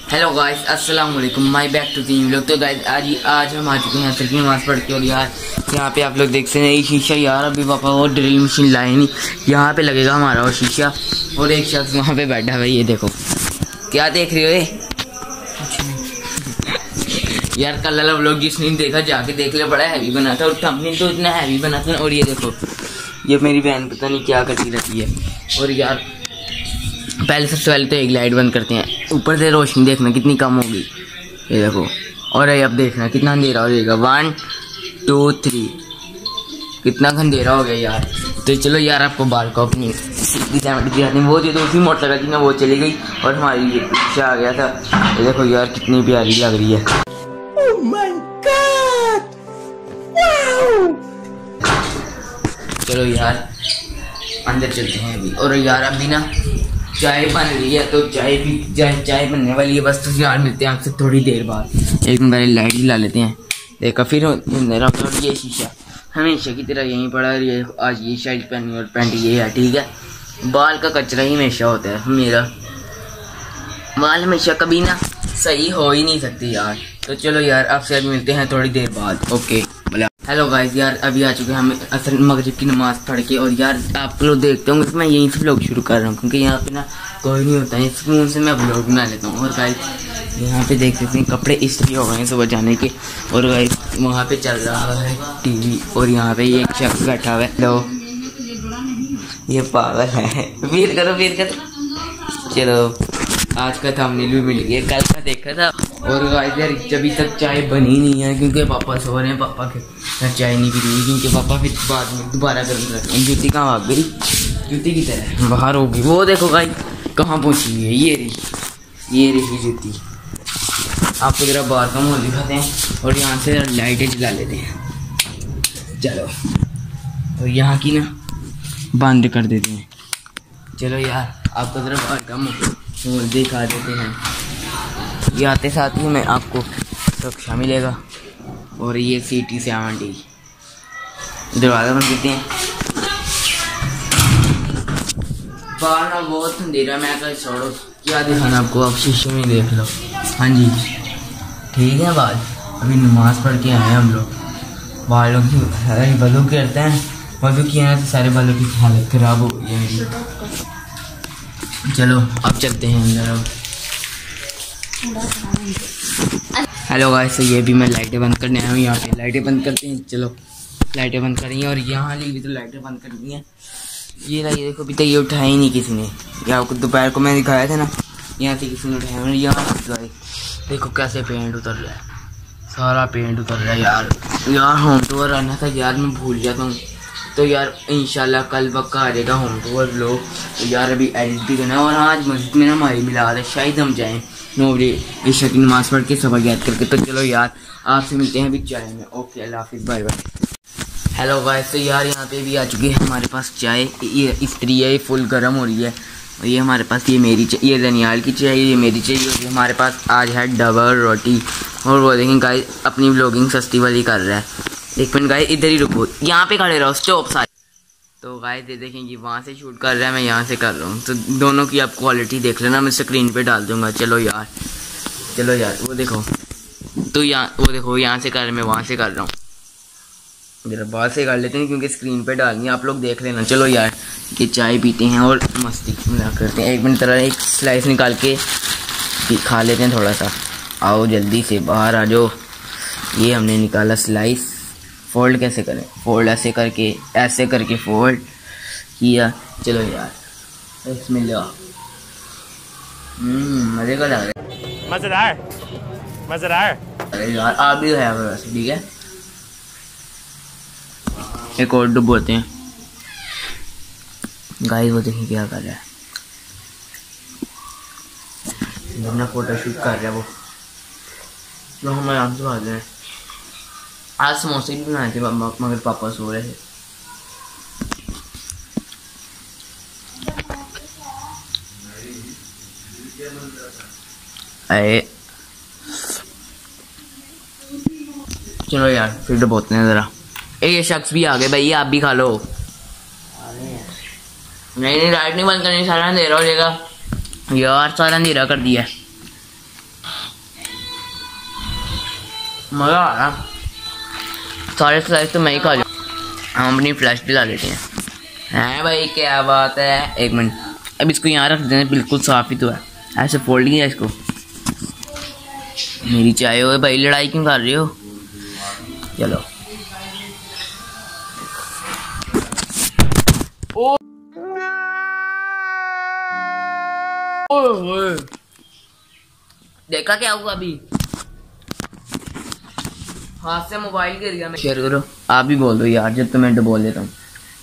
Hello guys, अस्सलाम वालेकुम, my back to team लोग। तो गाइस आज हम आ चुके हैं असर की नमाज पढ़ के। और यार यहाँ पे आप लोग देख सकते हैं ये शीशा, यार अभी पापा वो ड्रिल मशीन लाए नहीं, यहाँ पे लगेगा हमारा वो शीशा। और एक शख्स वहाँ पे बैठा है, ये देखो क्या देख रहे हो ये यार कल वाला व्लॉग जिसने नहीं देखा जाके देख ले, बड़ा हैवी बना था और थंबनेल तो इतना हैवी बना था। और ये देखो ये मेरी बहन पता नहीं क्या करती रहती है। और यार पहले सबसे पहले तो एक लाइट बंद करते हैं, ऊपर से रोशनी देखना कितनी कम होगी, ये देखो। और अब देखना कितना अंधेरा हो जाएगा, 1 2 3 कितना अंधेरा हो गया यार। तो चलो यार आपको बाल को अपनी वो जो दूसरी मोटर थी ना वो चली गई और हमारी ये पीछे आ गया था। ये देखो यार कितनी प्यारी लग रही है। Oh my God! Wow! चलो यार अंदर चलते हैं अभी। और यार अभी ना चाय बन रही है, तो चाय बनने वाली है बस। तो यार मिलते हैं आपसे थोड़ी देर बाद। एक मिनट पहले लाइट जला लेते हैं, देखा फिर ये शीशा हमेशा की तरह यहीं पड़ा। ये आज ये शर्ट पहनी और पैंट ये है, ठीक है। बाल का कचरा ही हमेशा होता है, मेरा बाल हमेशा कभी ना सही हो ही नहीं सकती यार। तो चलो यार आपसे अभी मिलते हैं थोड़ी देर बाद, ओके। हेलो गाइस, यार अभी आ चुके हैं हम असल मगरिब की नमाज पढ़ के। और यार आप लोग देखते होंगे मैं यहीं से व्लॉग शुरू कर रहा हूँ क्योंकि यहाँ पे ना कोई नहीं होता है, सुकून से मैं व्लॉग बना लेता हूँ। और गाइस यहाँ पे देख सकते हैं कपड़े इस्त्री हो गए हैं सुबह जाने के। और गाइस वहाँ पे चल रहा है टीवी और यहाँ पे एक शख्स बैठा हुआ है। लो ये पागल है, फिर करो। चलो आज का थंबनेल भी मिल गया, कल का देखा था। और गाइस यार अभी तक चाय बनी नहीं है क्योंकि पापा सो रहे हैं, पापा के चाय नहीं पी रही क्योंकि पापा फिर बाद में दोबारा गर्म रखते हैं। जूती कहाँ भाग गई, जूती की तरह बाहर होगी वो, देखो गाइस कहाँ पहुँची हुई है, ये रही जूती। आपको जरा बाहर का माहौल दिखाते हैं और यहाँ से लाइटें जला लेते हैं। चलो और यहाँ की ना बंद कर देते हैं। चलो यार आपको जरा बाहर का माहौल दिखा देते हैं। ये आते साथ ही में आपको सुरक्षा मिलेगा। और ये CT-70 दरवाज़ा बंद करते हैं। बाहर ना बहुत अंधेरा, मैं कल छोड़ो क्या दिखाना आपको, आप शीशे में देख लो। हाँ जी ठीक है, बाद अभी नमाज पढ़ के आए हैं हम लोग। बालों की बालों करते हैं, वजू किया ना तो सारे बालों की हालत ख़राब हो गई है मेरी। चलो अब चलते हैं अंदर। हेलो गाइस, तो ये भी मैं लाइटें बंद करने आया हूँ। यहाँ पे लाइटें बंद करते हैं, चलो लाइटें बंद करेंगे। और यहाँ ली भी तो लाइटें बंद करनी है। ये लाइए देखो अभी तक ये उठाया ही नहीं किसी ने, या आपको दोपहर को मैं दिखाया था ना, यहाँ से किसी ने उठाया। मैंने यहाँ देखो कैसे पेंट उतर रहा है, सारा पेंट उतर रहा है यार होम टूर आना था यार, मैं भूल जाता हूँ। तो यार इंशाल्लाह कल पक्का आ जाएगा होम टूर लोग। तो यार अभी एडिट भी करना है। और आज मस्जिद में ना हमारी मिलाद है, शायद हम जाएँ 9 बजे ईशा की नमाज पढ़ के सबक याद करके। तो चलो यार आपसे मिलते हैं अभी चाय में, ओके अल्लाह हाफिज़, बाय बाय। हेलो गाइस, तो यार यहाँ पे भी आ चुकी है हमारे पास चाय। ये इस्त्री है, ये फुल गर्म हो रही है। और ये हमारे पास ये मेरी चाय, ये दनियाल की चाय, ये मेरी चाय। और हमारे पास आज है डबल रोटी। और वो देखें गाइस अपनी व्लॉगिंग सस्ती वाली कर रहा है। एक मिनट गाइस इधर ही रुको, यहाँ पे खड़े रहो स्टॉप सारे। तो गाइस ये देखेंगे वहाँ से शूट कर रहा है, मैं यहाँ से कर रहा हूँ। तो दोनों की आप क्वालिटी देख लेना, मैं स्क्रीन पे डाल दूँगा। चलो यार वो देखो, तो यहाँ वो देखो यहाँ से कर रहा है, मैं वहाँ से कर रहा हूँ। जरा बात से कर लेते हैं क्योंकि स्क्रीन पे डालनी है, आप लोग देख लेना। चलो यार ये चाय पीते हैं और मस्ती मिला करते हैं। एक मिनट तरह एक स्लाइस निकाल के खा लेते हैं थोड़ा सा। आओ जल्दी से बाहर आ जाओ। ये हमने निकाला स्लाइस। फोल्ड कैसे करें, फोल्ड ऐसे करके फोल्ड किया। चलो यार इसमें लो, मज़े का लग रहा है, मज़ेदार। अरे यार आप भी है वैसे, ठीक है। एक और डुबोते हैं गाइस, वो देखिए क्या कर रहा है, अपना फोटोशूट कर रहा है वो। तो हम आराम से भाग रहे हैं। आज समोसे भी बनाए थे मगर पापा सो रहे थे। अरे चलो यार फिर डुबोते हैं ज़रा। ये शख्स भी आ गए भाई, आप भी खा लो। नहीं लाइट नहीं बंद करनी, सारा अंधेरा हो जाएगा यार, सारा अंधेरा कर दिया। मज़ा आ रहा। सारे स्लाइस तो मैं ही खा जाऊँ। हम अपनी फ्लैश भी ला लेते हैं भाई, क्या बात है। एक मिनट, अब इसको यहाँ रख देना, बिल्कुल साफ ही तो है, ऐसे फोल्ड किया इसको। मेरी चाय हो भाई, लड़ाई क्यों कर रहे हो? चलो देखा क्या हुआ अभी? हाथ से मोबाइल गिर गया। शेयर करो, आप भी बोल दो यार, जब तो मैं तो बोल देता हूँ।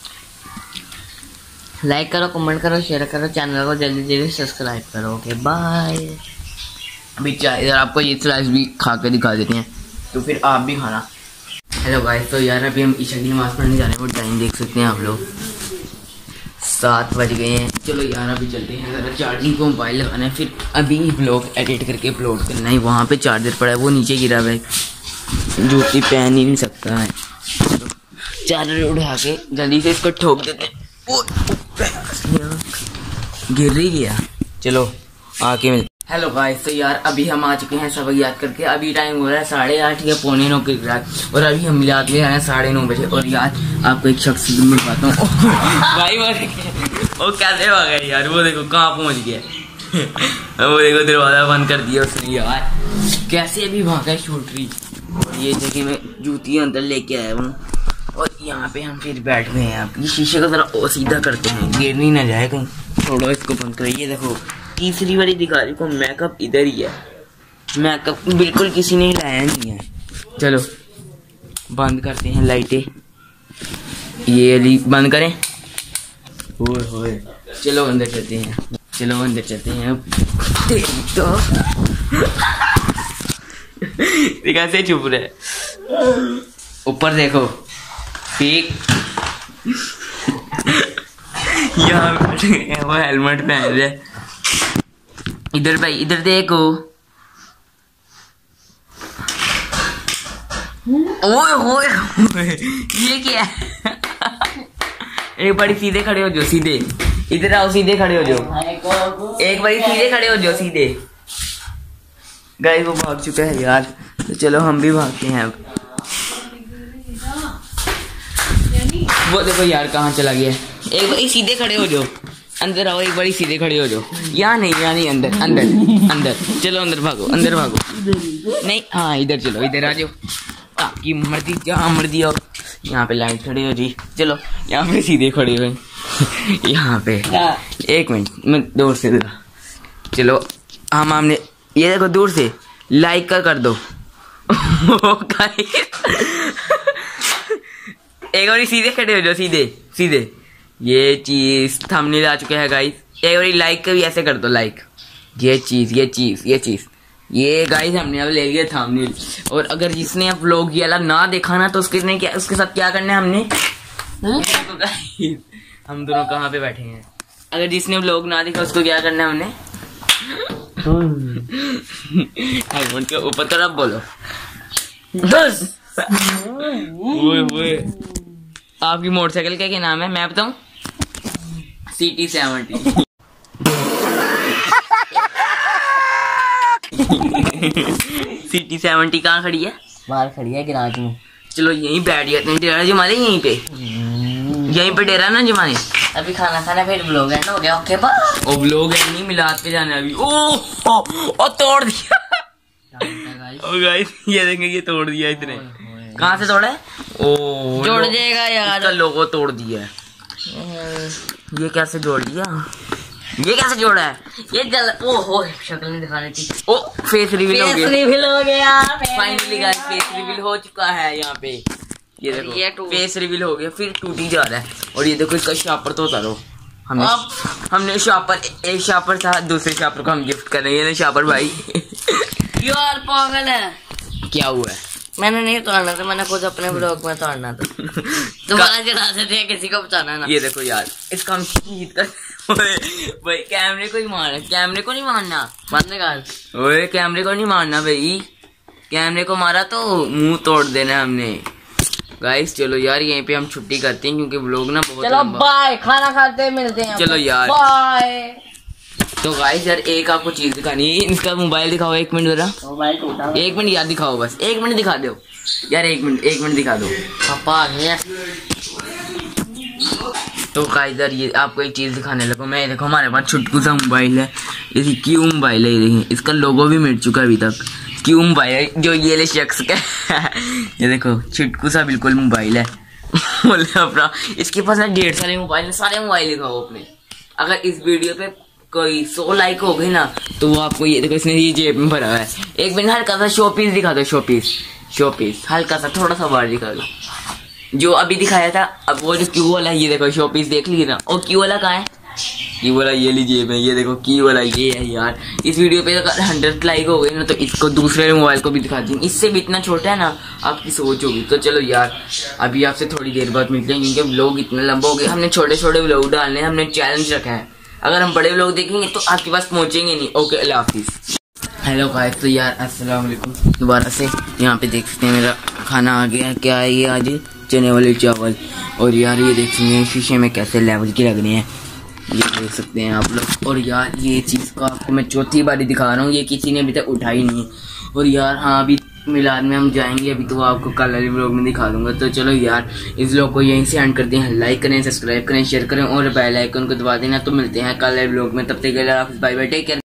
लाइक करो, कमेंट करो, शेयर करो, चैनल को जल्दी जल्दी सब्सक्राइब करो। Okay bye. अभी चाय इधर आपको ये स्लाइस भी खा के दिखा देते हैं, तो फिर आप भी खाना। हेलो गाइस, तो यार अभी हम ईशा की नमाज़ पढ़ने जा रहे हैं। वो टाइम देख सकते हैं आप लोग, 7 बज गए हैं। चलो यार अभी चलते हैं, ज़रा चार्जिंग को मोबाइल लगाना है, फिर अभी ब्लॉग एडिट करके अपलोड करना है। वहाँ पे चार्जर पड़ा है, वो नीचे गिरा हुआ है, जूती पहन ही नहीं सकता है। चार्जर उठा के जल्दी से इसको ठोक देते हैं। गिर ही गया। चलो आके मिल। हेलो गाइस, तो यार अभी हम आ चुके हैं सबक याद करके। अभी टाइम हो रहा है 8:30 या 8:45 के रात, और अभी हम याद ले रहे हैं 9:30 बजे। और यार आपको एक शख्स से मिल पाता हूँ भाई। वो कैसे भागा यार, वो देखो कहाँ पहुँच गया। वो देखो दरवाजा बंद कर दिया उसने यार, कैसे अभी भागा है छोटी। और ये देखिए मैं जूती अंदर लेके आया हूँ, और यहाँ पे हम फिर बैठ गए हैं। आप ये शीशे को जरा सीधा करते हैं, गिर नहीं ना जाए कहीं। थोड़ा इसको बंद करिए। देखो तीसरी वाली दिखा रही को, मेकअप इधर ही है, मेकअप बिल्कुल किसी ने लाया नहीं है। चलो बंद करते हैं लाइटें, ये बंद करें। ओए चलो अंदर चलते हैं, चलो अंदर चलते हैं। तो कैसे चुप रहे, ऊपर देखो ठीक। यहाँ वो हेलमेट पहन रहे। इधर भाई इधर देखो, ओए ये क्या है? एक बारी सीधे खड़े हो जाओ, सीधे इधर आओ, सीधे खड़े हो जाओ, एक बारी सीधे खड़े हो जाओ, सीधे। गाइस वो भाग चुका है यार, तो चलो हम भी भागते हैं अब। वो देखो यार कहाँ चला गया। एक बारी सीधे खड़े हो जाओ, अंदर आओ, एक बारी सीधे खड़े हो जाओ। यहाँ नहीं अंदर अंदर अंदर। चलो अंदर भागो, अंदर भागो। नहीं हाँ इधर चलो, इधर आ जाओ, आपकी मर्जी, जहाँ मर्जी आओ। यहाँ पे लाइन खड़ी हो जी, चलो यहाँ पे सीधे खड़े हुए। यहाँ पे एक मिनट मैं दूर से दिखा। चलो हम हमने ये देखो दूर से लाइक कर दो। एक बार सीधे खड़े हो जाओ, सीधे सीधे। ये चीज थंबनेल आ चुका है गाइस, एक बार लाइक का भी ऐसे कर दो, लाइक। ये चीज ये गाइस हमने अब ले लिया थंबनेल। और अगर जिसने अब व्लॉग ये वाला ना देखा ना, तो उसके साथ क्या करना है हमने। हम दोनों कहाँ पे बैठे हैं, अगर जिसने व्लॉग ना देखा उसको क्या करना है हमने। उनके ऊपर तरफ बोलो 10। आपकी मोटरसाइकिल क्या नाम है मैं बताऊं? CT70। CT70 कहाँ खड़ी है? बाहर खड़ी है गिराज में। चलो यहीं बैठ जाते हैं, डेरा जमा दे यहीं पे, यहीं पे डेरा ना जमाने। अभी खाना खाना फिर ब्लॉग एंड हो गया। Okay bye. ओ ब्लॉग एंड नहीं, मिलाद पे जाना अभी। ओ तोड़ दिया। ओ गाइस ये देखेंगे, ये तोड़ दिया इसने। कहाँ से तोड़ा है? ओ जोड़ देगा यार, इसका लोगो तोड़ दिया है। ये कैसे जोड़ दिया? ये कैसे जोड़ा है? ये ओहो शक्ल नहीं दिखानी थी। ओ फेस रिवील हो गया। रिवील हो गया फाइनली गाइस, फेस रिवील हो चुका है यहाँ पे। ये देखो फेस रिवील हो गया, फिर टूटी जा रहा है। और ये देखो इसका शापर तो उतारो। हमने शापर, एक शापर था, दूसरे शापर को हम गिफ्ट कर रहे हैं। शापर भाई यार पागल है। क्या हुआ है? मैंने नहीं तोड़ना था, मैंने खुद अपने ब्लॉग में तोड़ना था। तुम्हारा जनाजे थे, किसी को बचाना ना। ये देखो यार इसका हम शहीद कर। भाई कैमरे को ही मारना, कैमरे को नहीं मारना। बंद कर। ओए कैमरे को नहीं मारना भाई, कैमरे को मारा तो मुंह तोड़ देना हमने। गाइस चलो यार यहीं पे हम छुट्टी करते हैं, क्योंकि व्लॉग ना बहुत चलो बाय, खाना खाते मिलते हैं। चलो यार बाय। तो गाइस यार एक आपको चीज दिखानी है, इसका मोबाइल दिखाओ 1 मिनट जरा। मोबाइल टूटा। 1 मिनट यार दिखाओ, बस 1 मिनट दिखा दो यार, 1 मिनट दिखा दो। पापा आ गए। तो गाइस यार ये आपको एक चीज दिखाने लगा मैं। देखो हमारे पास छुटकू सा मोबाइल है, ये क्यू मोबाइल है। ये देखिए इसका लोगो भी मिट चुका है अभी तक। क्यू मोबाइल है जो ये ले शख्स का ये देखो छुटकू सा बिल्कुल मोबाइल है बोले अपना। इसके पास ना 1.5 सारे मोबाइल है, सारे मोबाइल दिखाओ अपने। अगर इस वीडियो पे कोई 100 लाइक हो गई ना तो वो आपको ये देखो इसने ये जेब में भरा है। एक मिनट हल्का सा शो पीस दिखा दो, शो पीस हल्का सा थोड़ा सा बाहर दिखा दो जो अभी दिखाया था। अब वो जो क्यू वाला है ये देखो शो पीस देख लीजिए ना। और क्यू वाला कहाँ है? क्यू वाला ये लीजिए में, ये देखो क्यू वाला ये है यार। इस वीडियो पे अगर 100 लाइक हो गई ना तो इसको दूसरे मोबाइल को भी दिखा दूंगी। इससे भी इतना छोटा है ना आपकी सोच होगी। तो चलो यार अभी आपसे थोड़ी देर बाद मिलते हैं क्योंकि व्लॉग इतना लंबा हो गया। हमने छोटे छोटे व्लॉग डालने हैं, हमने चैलेंज रखा है। अगर हम बड़े व्लॉग देखेंगे तो आपके पास पहुंचेंगे नहीं। ओके अल्लाह हाफिज। हेलो गाइस, तो यार अस्सलाम वालेकुम दोबारा से। यहाँ पे देख सकते हैं मेरा खाना आ गया है। क्या है ये? आज चने वाले चावल। और यार ये देख सकते हैं शीशे में कैसे लेवल की लग रही है, ये देख सकते हैं आप लोग। और यार ये चीज़ को आपको मैं चौथी बारी दिखा रहा हूँ, ये किसी ने अभी तक उठाई नहीं। और यार हाँ अभी मिलाद में हम जाएंगे, अभी तो आपको कल वाले व्लॉग में दिखा दूंगा। तो चलो यार इस व्लॉग को यहीं से एंड करते हैं। लाइक करें, सब्सक्राइब करें, शेयर करें और बेल आइकन को दबा देना। तो मिलते हैं कल वाले व्लॉग में, तब तक के लिए बाय बाय, टेक केयर।